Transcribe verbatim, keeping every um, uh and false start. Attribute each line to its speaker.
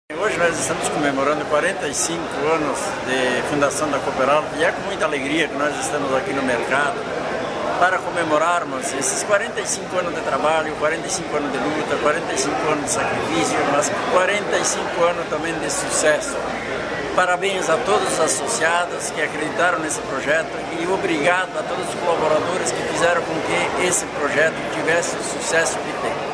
Speaker 1: Hoje nós estamos comemorando quarenta e cinco anos de fundação da Cooperalto e é com muita alegria que nós estamos aqui no mercado para comemorarmos esses quarenta e cinco anos de trabalho, quarenta e cinco anos de luta, quarenta e cinco anos de sacrifício, mas quarenta e cinco anos também de sucesso. Parabéns a todos os associados que acreditaram nesse projeto e obrigado a todos os colaboradores que fizeram com que esse projeto tivesse o sucesso que tem.